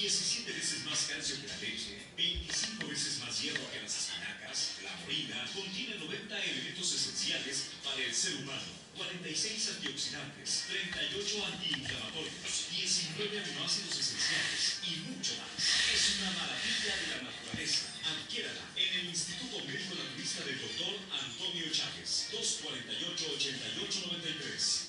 17 veces más calcio que la leche, 25 veces más hierro que las espinacas. La moringa contiene 90 elementos esenciales para el ser humano, 46 antioxidantes, 38 antiinflamatorios, 19 aminoácidos esenciales y mucho más. Es una maravilla de la naturaleza. Adquiérala en el Instituto Médico Naturista del Dr. Antonio Chávez, 248-8893.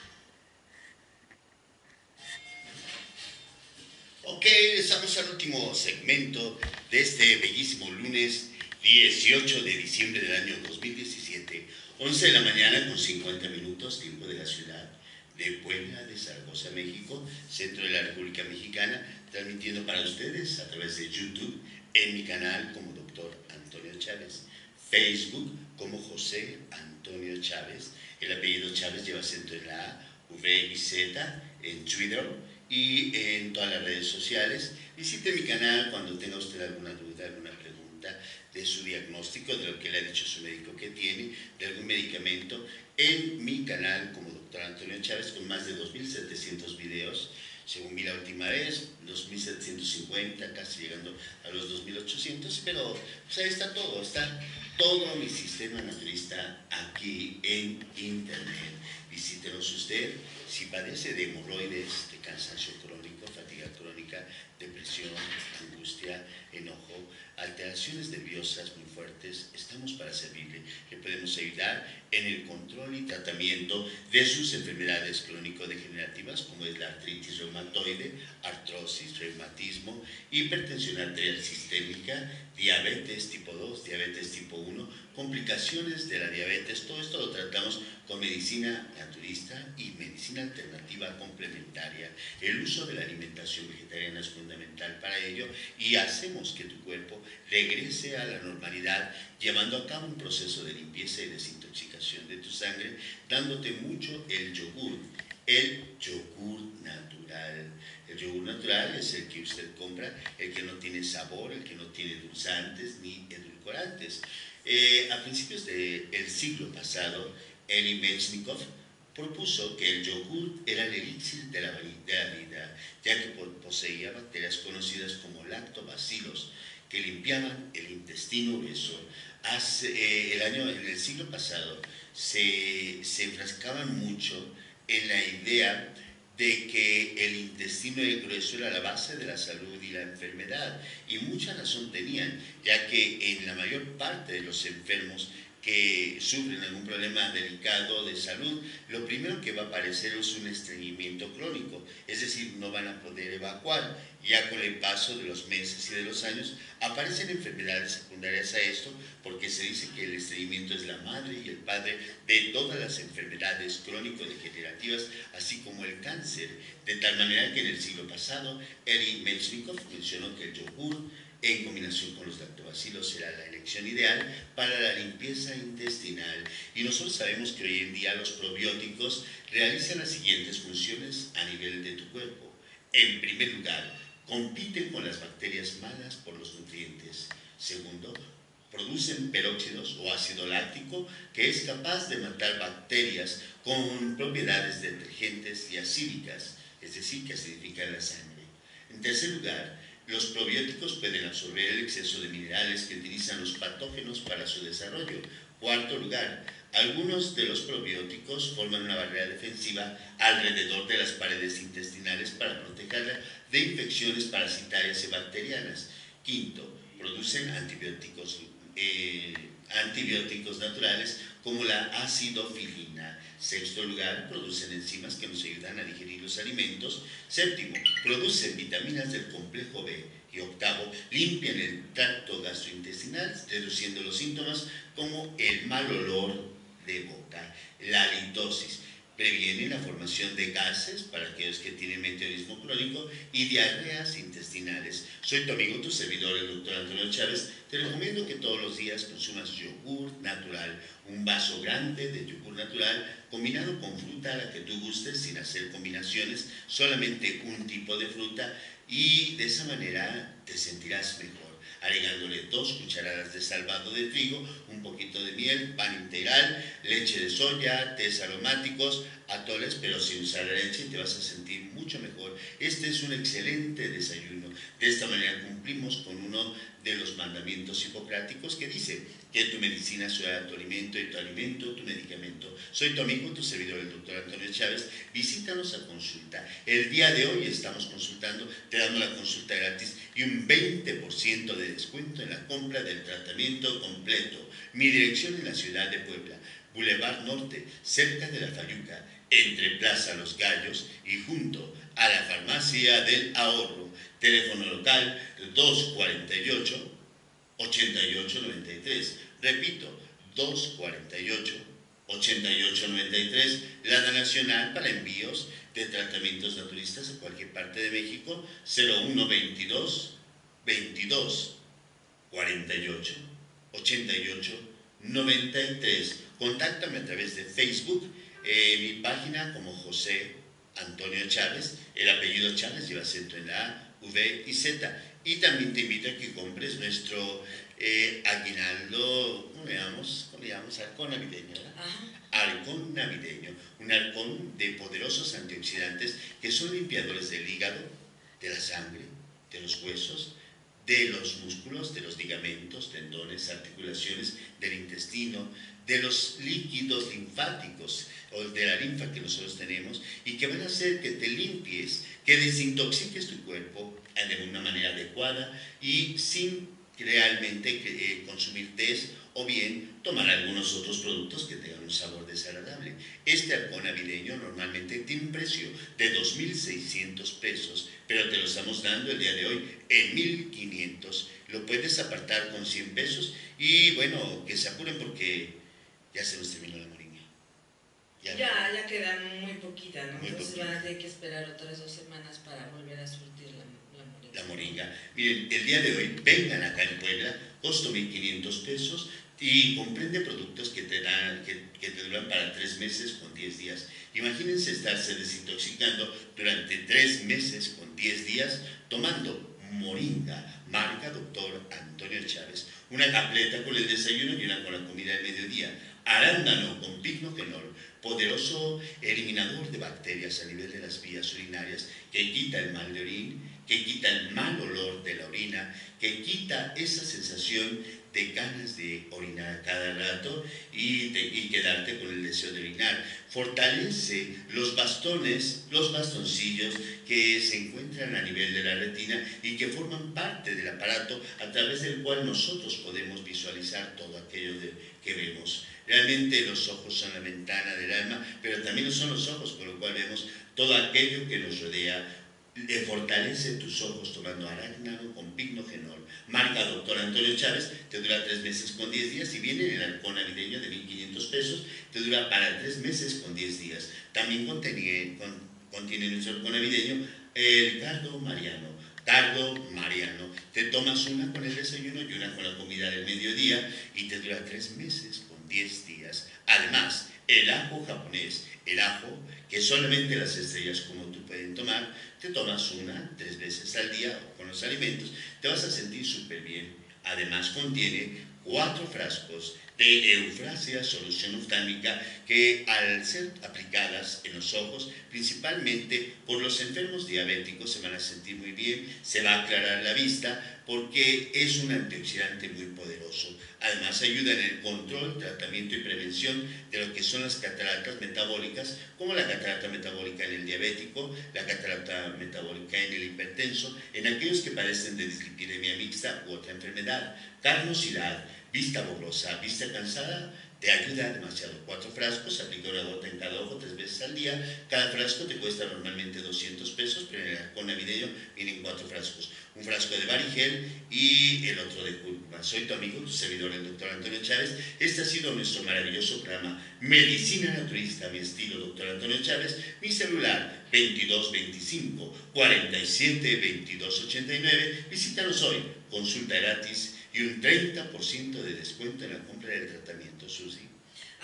Ok, estamos al último segmento de este bellísimo lunes 18 de diciembre del año 2017, 11 de la mañana con 50 minutos, tiempo de la ciudad de Puebla, de Zaragoza, México, centro de la República Mexicana, transmitiendo para ustedes a través de YouTube, en mi canal como Dr. Antonio Chávez, Facebook como José Antonio Chávez, el apellido Chávez lleva acento en la A, V y Z, en Twitter y en todas las redes sociales. Visite mi canal cuando tenga usted alguna duda, alguna pregunta de su diagnóstico, de lo que le ha dicho su médico que tiene, de algún medicamento, en mi canal como Dr. Antonio Chávez, con más de 2.700 videos, según vi la última vez, 2.750, casi llegando a los 2.800, pero pues ahí está todo mi sistema naturista aquí en internet. Visítenos usted si padece de hemorroides, de cansancio crónico, fatiga crónica, depresión, angustia, enojo, alteraciones nerviosas muy fuertes. Estamos para servirle. Le podemos ayudar en el control y tratamiento de sus enfermedades crónico-degenerativas, como es la artritis reumatoide, artrosis, reumatismo, hipertensión arterial sistémica, diabetes tipo 2, diabetes tipo 1, complicaciones de la diabetes. Todo esto lo tratamos con medicina naturista y medicina alternativa complementaria. El uso de la alimentación vegetariana es fundamental para ello y hacemos que tu cuerpo regrese a la normalidad, llevando a cabo un proceso de limpieza y desintoxicación de tu sangre, dándote mucho el yogur natural. El yogur natural es el que usted compra, el que no tiene sabor, el que no tiene endulzantes ni edulcorantes. A principios del siglo pasado, Elie Metchnikoff propuso que el yogur era el elixir de la vida, ya que poseía bacterias conocidas como lactobacilos, que limpiaban el intestino grueso. En el siglo pasado se enfrascaban mucho en la idea de que el intestino grueso era la base de la salud y la enfermedad, y mucha razón tenían, ya que en la mayor parte de los enfermos que sufren algún problema delicado de salud, lo primero que va a aparecer es un estreñimiento crónico, es decir, no van a poder evacuar. Ya con el paso de los meses y de los años aparecen enfermedades secundarias a esto, porque se dice que el estreñimiento es la madre y el padre de todas las enfermedades crónico-degenerativas, así como el cáncer, de tal manera que en el siglo pasado Elie Metchnikoff mencionó que el yogur en combinación con los lactobacilos será la elección ideal para la limpieza intestinal. Y nosotros sabemos que hoy en día los probióticos realizan las siguientes funciones a nivel de tu cuerpo. En primer lugar, compiten con las bacterias malas por los nutrientes. Segundo, producen peróxidos o ácido láctico, que es capaz de matar bacterias con propiedades detergentes y acídicas, es decir, que acidifican la sangre. En tercer lugar, los probióticos pueden absorber el exceso de minerales que utilizan los patógenos para su desarrollo. Cuarto lugar, algunos de los probióticos forman una barrera defensiva alrededor de las paredes intestinales para protegerla de infecciones parasitarias y bacterianas. Quinto, producen antibióticos naturales como la acidofilina. Sexto lugar, producen enzimas que nos ayudan a digerir los alimentos. Séptimo, producen vitaminas del complejo B. Y octavo, limpian el tracto gastrointestinal, reduciendo los síntomas como el mal olor de boca, la halitosis. Previene la formación de gases para aquellos que tienen meteorismo crónico y diarreas intestinales. Soy tu amigo, tu servidor, el Dr. Antonio Chávez. Te recomiendo que todos los días consumas yogur natural, un vaso grande de yogur natural combinado con fruta a la que tú gustes, sin hacer combinaciones, solamente un tipo de fruta, y de esa manera te sentirás mejor, agregándole 2 cucharadas de salvado de trigo, un poquito de miel, pan integral, leche de soya, tés aromáticos, atoles, pero sin usar la leche, te vas a sentir mucho mejor. Este es un excelente desayuno. De esta manera cumplimos con uno de los mandamientos hipocráticos que dice que tu medicina sea tu alimento y tu alimento tu medicamento. Soy tu amigo, tu servidor, el doctor Antonio Chávez. Visítanos a consulta. El día de hoy estamos consultando, te damos la consulta gratis y un 20% de descuento en la compra del tratamiento completo. Mi dirección en la ciudad de Puebla, Boulevard Norte, cerca de la Fayuca, entre Plaza Los Gallos y junto a la Farmacia del Ahorro. Teléfono local 248-8893. Repito, 248-8893. La nacional para envíos de tratamientos naturistas a cualquier parte de México, 0122 22 48 88 93. Contáctame a través de Facebook, mi página como José Antonio Chávez. El apellido Chávez lleva acento en la A, V y Z. Y también te invito a que compres nuestro aguinaldo, ¿cómo le llamamos? Halcón navideño, ¿verdad? Halcón navideño, un halcón de poderosos antioxidantes que son limpiadores del hígado, de la sangre, de los huesos, de los músculos, de los ligamentos, tendones, articulaciones, del intestino, de los líquidos linfáticos o de la linfa que nosotros tenemos, y que van a hacer que te limpies, que desintoxiques tu cuerpo de una manera adecuada y sin realmente consumir test o bien tomar algunos otros productos que tengan un sabor desagradable. Este halcón navideño normalmente tiene un precio de 2,600 pesos, pero te lo estamos dando el día de hoy en 1,500. Lo puedes apartar con 100 pesos y bueno, que se apuren porque ya se nos terminó la moringa. Ya quedan muy poquitas, ¿no? Muy Entonces poquita. van a tener que esperar otras 2 semanas para volver a surtir la moringa. La moringa. Miren, el día de hoy vengan acá en Puebla, costo 1,500 pesos y comprende productos que te duran para 3 meses con 10 días. Imagínense estarse desintoxicando durante 3 meses con 10 días tomando moringa, marca Doctor Antonio Chávez. Una tableta con el desayuno y una con la comida del mediodía. Arándano con picnogenol, poderoso eliminador de bacterias a nivel de las vías urinarias, que quita el mal de orín, que quita el mal olor de la orina, que quita esa sensación de ganas de orinar cada rato y quedarte con el deseo de orinar. Fortalece los bastoncillos que se encuentran a nivel de la retina y que forman parte del aparato a través del cual nosotros podemos visualizar todo aquello que vemos. Realmente los ojos son la ventana del alma, pero también son los ojos por lo cual vemos todo aquello que nos rodea. Fortalece tus ojos tomando arándano con picnogenol. Marca Doctor Antonio Chávez, te dura 3 meses con 10 días y viene en el halcón navideño de 1,500 pesos, te dura para 3 meses con 10 días. También contiene nuestro halcón navideño el cardo mariano. Te tomas una con el desayuno y una con la comida del mediodía y te dura 3 meses con 10 días. Además, el ajo japonés, el ajo que solamente las estrellas como tú pueden tomar, te tomas una 3 veces al día con los alimentos, te vas a sentir súper bien. Además contiene 4 frascos de eufrasia, solución oftálmica, que al ser aplicadas en los ojos, principalmente por los enfermos diabéticos, se van a sentir muy bien, se va a aclarar la vista, porque es un antioxidante muy poderoso. Además ayuda en el control, tratamiento y prevención de lo que son las cataratas metabólicas, como la catarata metabólica en el diabético, la catarata metabólica en el hipertenso, en aquellos que padecen de dislipidemia mixta u otra enfermedad. Carnosidad, vista borrosa, vista cansada, te ayuda demasiado. 4 frascos, aplica una gota en cada ojo 3 veces al día. Cada frasco te cuesta normalmente 200 pesos, pero en el halcón navideño vienen 4 frascos. Un frasco de Barigel y el otro de cúrcuma. Soy tu amigo, tu servidor, el doctor Antonio Chávez. Este ha sido nuestro maravilloso programa Medicina Naturista, mi estilo, doctor Antonio Chávez. Mi celular 2225 47 22 89. Visítanos hoy, consulta gratis y un 30% de descuento en la compra del tratamiento, Susi.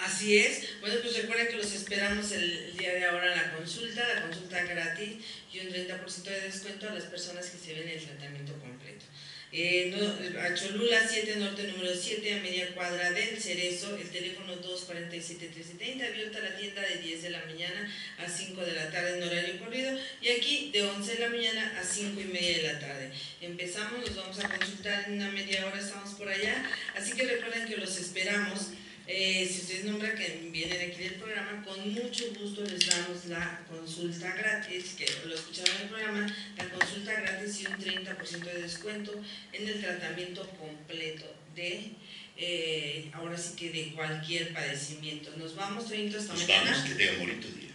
Así es. Bueno, pues recuerden que los esperamos el día de ahora en la consulta gratis y un 30% de descuento a las personas que se ven el tratamiento completo. A Cholula 7 Norte número 7 a media cuadra del Cerezo, el teléfono 247-1330, abierta la tienda de 10 de la mañana a 5 de la tarde en horario corrido y aquí de 11 de la mañana a 5 y media de la tarde. Empezamos, nos vamos a consultar en una media hora, estamos por allá, así que recuerden que los esperamos. Si ustedes nombran que vienen aquí del programa, con mucho gusto les damos la consulta gratis, que lo escucharon en el programa, la consulta gratis y un 30% de descuento en el tratamiento completo de, ahora sí que de cualquier padecimiento. Nos vamos, 30 hasta mañana. Vamos, que tengan bonito día.